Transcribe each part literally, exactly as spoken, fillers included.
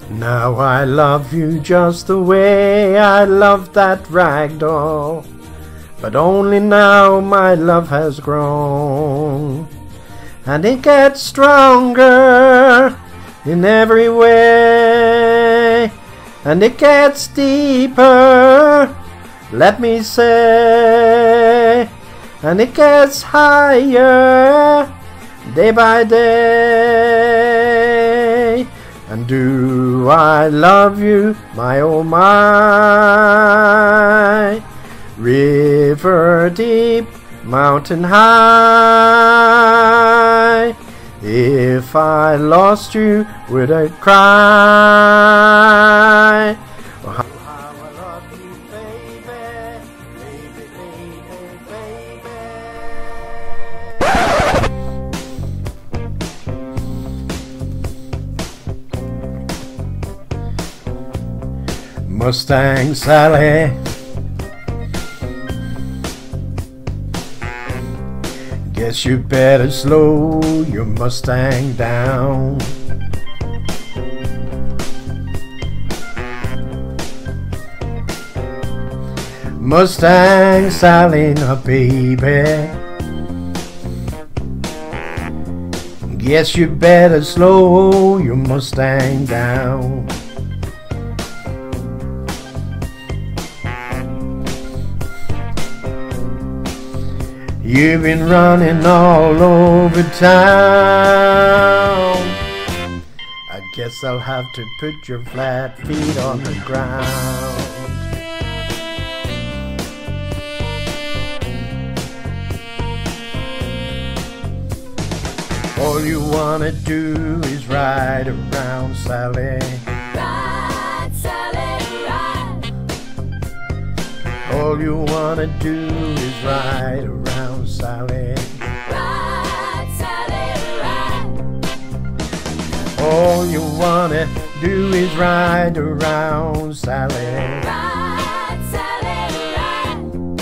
Now I love you just the way I love that rag doll, but only now my love has grown, and it gets stronger in every way, and it gets deeper, let me say, and it gets higher day by day. And do I love you, my oh my, river deep, mountain high. If I lost you, would I cry? Oh, how I love you, baby, baby, baby, baby. Mustang Sally, guess you better slow your Mustang down. Mustang Sally, now baby, guess you better slow your Mustang down. You've been running all over town. I guess I'll have to put your flat feet on the ground. All you wanna do is ride around, Sally. Ride, Sally, ride. All you wanna do is ride around, Sally. Ride, Sally, ride. All you wanna do is ride around, Sally. Ride, Sally, ride.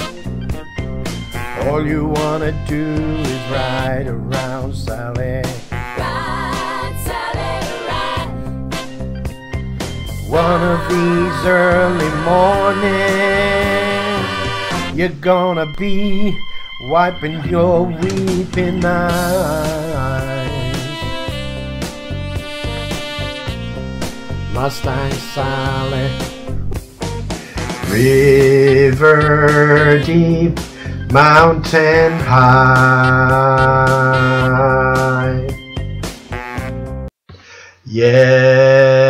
All you wanna do is ride around, Sally. Ride, Sally, ride. One of these early mornings, you're gonna be wiping your weeping eyes. Mustang Sally, river deep, mountain high. Yeah.